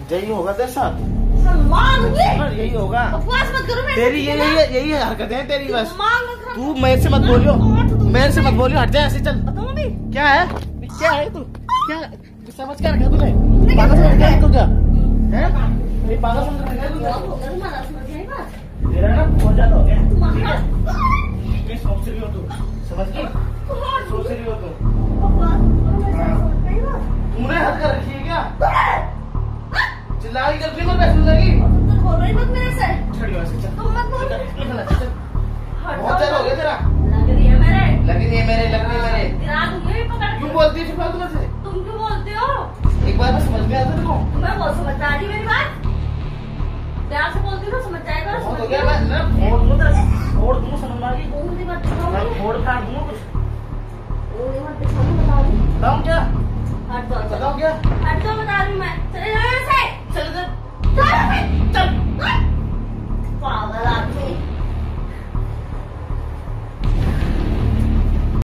यही होगा तेरे साथ, यही होगा। बकवास मत करो, तेरी यही हरकतें हैं तेरी बस। तू मेरे से मत बोलियो, मेरे से मत बोलियो, हट जा ऐसे। चल क्या है, क्या है तू, क्या समझ क्या रखा तूने? पागल समझ गया तू क्या है? पागल समझ रखा है तू क्या? तेरा ना बहुत ज्यादा हो गया। सोच रही हो तू, समझ गई? सोच रही हो तू, तूने हद कर रखी है क्या? चिल्लाई जल्दी मत, पैसे लगी मत मेरे से। छड़ियो ऐसे। चल तुम मत बोलो। बहुत ज्यादा हो गया तेरा। लग रही है मेरे, लग रही है मेरे, लग रही है मेरे। क्यों बोलती है फिर फालतू में से? तुम क्यों बोलते हो? एक बार मैं समझ में आता तेरे को। मैं बहुत समझदारी, मेरी बात प्यार से बोलती हूँ, समझ जाएगा। बहुत हो गया, मैं फोड़ दूँ तेरा, फोड़ दूँ, समझ में आ गई? मैं फोड़ फाड़ दूँ कुछ। बताऊँ क्या? हट जाओ, बताऊँ क्या? हट जाओ, बता रही हूँ मैं। चले जाओ यहाँ से। चल इधर।